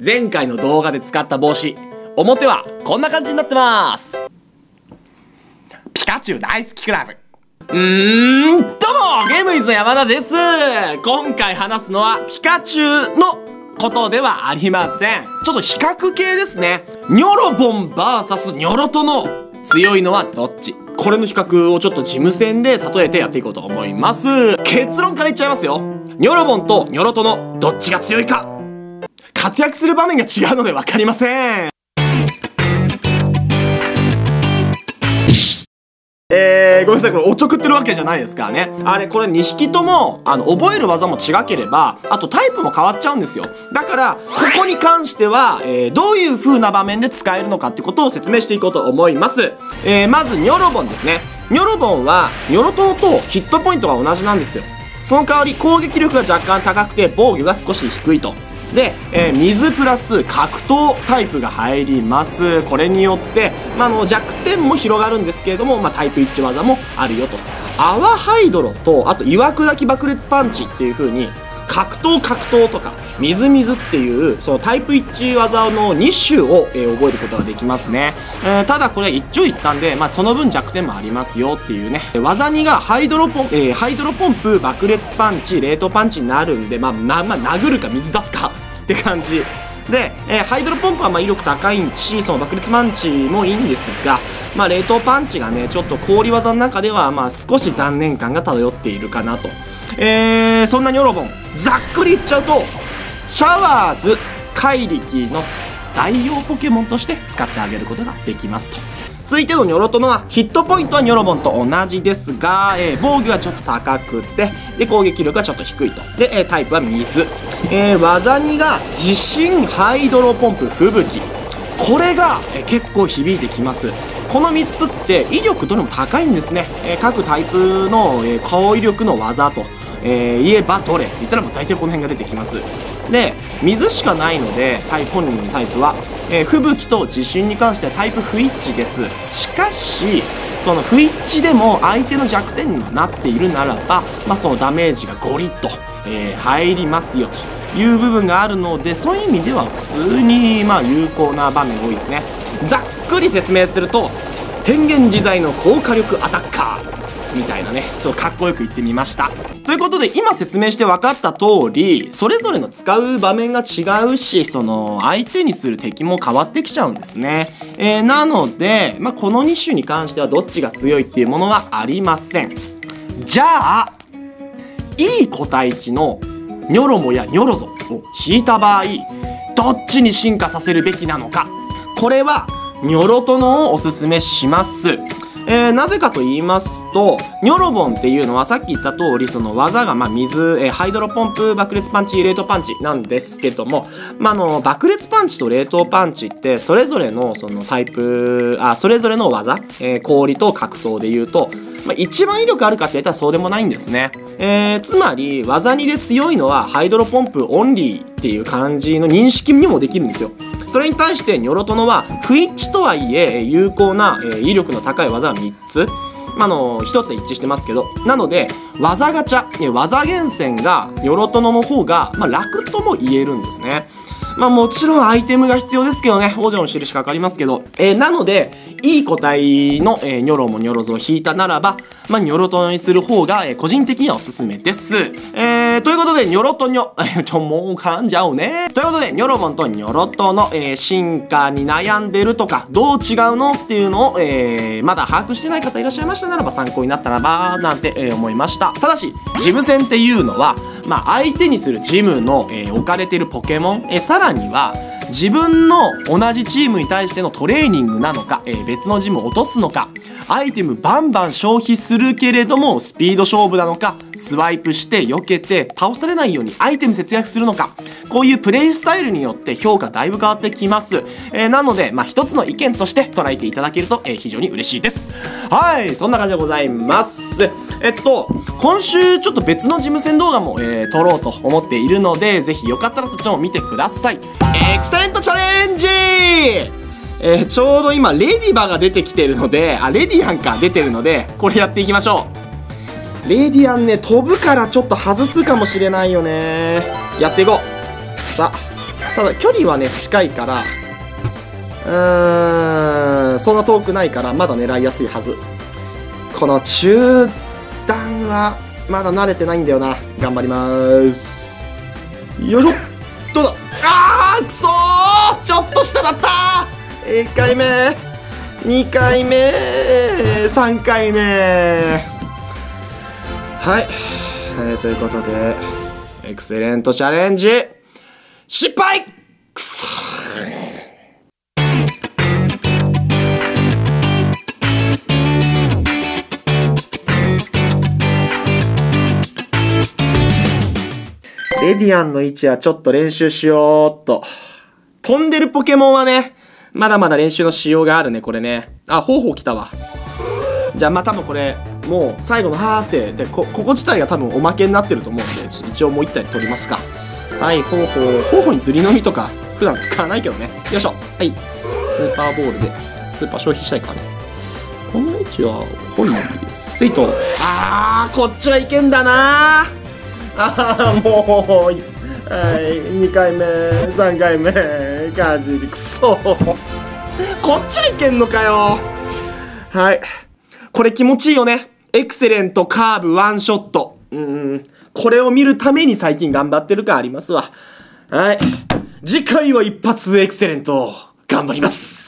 前回の動画で使った帽子、表はこんな感じになってます。ピカチュウ大好きクラブ。どうもゲームイズの山田です。今回話すのはピカチュウのことではありません。ちょっと比較系ですね。ニョロボン VS ニョロトノ。強いのはどっち？これの比較をちょっとジム戦で例えてやっていこうと思います。結論から言っちゃいますよ。ニョロボンとニョロトノ、どっちが強いか。活躍する場面が違うので分かりません。ごめんなさい、これおちょくってるわけじゃないですからね。これ2匹とも、覚える技も違ければ、あとタイプも変わっちゃうんですよ。だから、ここに関しては、どういう風な場面で使えるのかってことを説明していこうと思います。まず、ニョロボンですね。ニョロボンは、ニョロトノとヒットポイントが同じなんですよ。その代わり、攻撃力が若干高くて、防御が少し低いと。で、水プラス格闘タイプが入ります。これによって、弱点も広がるんですけれども、タイプ一致技もあるよと。泡ハイドロと、あと岩砕き爆裂パンチっていう風に、格闘とか、水っていう、そのタイプ一致技の2種を、覚えることができますね。ただこれ一長一短で、その分弱点もありますよっていうね。技2がハイドロポンプ、爆裂パンチ、冷凍パンチになるんで、殴るか水出すかって感じ。で、ハイドロポンプは威力高いし、その爆裂パンチもいいんですが、冷凍パンチがね、ちょっと氷技の中では、少し残念感が漂っているかなと。そんなニョロボン、ざっくり言っちゃうと、シャワーズ、怪力の代用ポケモンとして使ってあげることができますと。続いてのニョロトノは、ヒットポイントはニョロボンと同じですが、防御がちょっと高くて、で、攻撃力がちょっと低いと。で、タイプは水。技2が、地震、ハイドロポンプ、吹雪。これが、結構響いてきます。この3つって威力どれも高いんですね。各タイプの、高威力の技と、言えばどれって言ったらもう大体この辺が出てきます。で、水しかないので、本人のタイプは、吹雪と地震に関してはタイプ不一致です。しかし、その不一致でも相手の弱点になっているならば、そのダメージがゴリッと、入りますよという部分があるので、そういう意味では普通に有効な場面多いですね。ざっくり説明すると、変幻自在の高火力アタッカーみたいなね、ちょっとかっこよく言ってみました。ということで、今説明して分かった通り、それぞれの使う場面が違うし、その相手にする敵も変わってきちゃうんですね。なので、この2種に関してはどっちが強いっていうものはありません。じゃあ、いい個体値のニョロモやニョロゾを引いた場合、どっちに進化させるべきなのか。これは、ニョロトノをおすすめします。なぜかと言いますと、ニョロボンっていうのはさっき言った通り、その技が水、ハイドロポンプ、爆裂パンチ、冷凍パンチなんですけども、爆裂パンチと冷凍パンチってそれぞれのそのタイプ、それぞれの技、氷と格闘で言うと、一番威力あるかって言ったらそうでもないんですね。つまり、技2で強いのはハイドロポンプオンリーっていう感じの認識にもできるんですよ。それに対してニョロトノは不一致とはいえ有効な威力の高い技は3つ。1つで一致してますけど。なので、技ガチャ、技厳選がニョロトノの方が、楽とも言えるんですね。もちろんアイテムが必要ですけどね。王者の印かかりますけど。なので、いい個体の、ニョロもニョロゾを引いたならば、ニョロトノにする方が、個人的にはおすすめです。ということで、ニョロトニョ、もう噛んじゃうね。ということで、ニョロボンとニョロトの、進化に悩んでるとか、どう違うのっていうのを、まだ把握してない方いらっしゃいましたならば、参考になったらば、なんて、思いました。ただし、ジム戦っていうのは、相手にするジムの、置かれてるポケモン、さらには、自分の同じチームに対してのトレーニングなのか、別のジムを落とすのか、アイテムバンバン消費するけれどもスピード勝負なのか、スワイプして避けて倒されないようにアイテム節約するのか、こういうプレイスタイルによって評価だいぶ変わってきます。なので、一つの意見として捉えていただけると、非常に嬉しいです。はい、そんな感じでございます。今週ちょっと別のジム戦動画も、撮ろうと思っているので、ぜひよかったらそっちも見てください。エクセレントチャレンジちょうど今、レディバが出てきてるので、レディアンか出てるので、これやっていきましょう。レディアンね、飛ぶからちょっと外すかもしれないよね。やっていこう。さあ。 ただ距離はね近いから、そんな遠くないからまだ狙いやすいはず。この中段はまだ慣れてないんだよな。頑張りまーす。よいしょ。どうだ。あーくそー、ちょっと下だったー。1回目、2回目、3回目。はい、ということでエクセレントチャレンジ失敗。くそレディアンの位置はちょっと練習しようっと。飛んでるポケモンはね、まだまだ練習のしようがあるね、これね。あ、ホウホウ来たわ。じゃあまあ多分これ、もう最後のはーって、で、ここ自体が多分おまけになってると思うんで、一応もう一体取りますか。はい、ホウホウ。ホウホウに釣りの実とか、普段使わないけどね。よいしょ。はい。スーパーボールで、スーパー消費したいからね。この位置は、ほい、スイート。あー、こっちはいけんだなー。ああ、もう、はい、2回目、3回目、ガジリ、くそこっちはいけんのかよ。はい。これ気持ちいいよね。エクセレント、カーブ、ワンショット。これを見るために最近頑張ってる感ありますわ。はい。次回は一発エクセレント、頑張ります。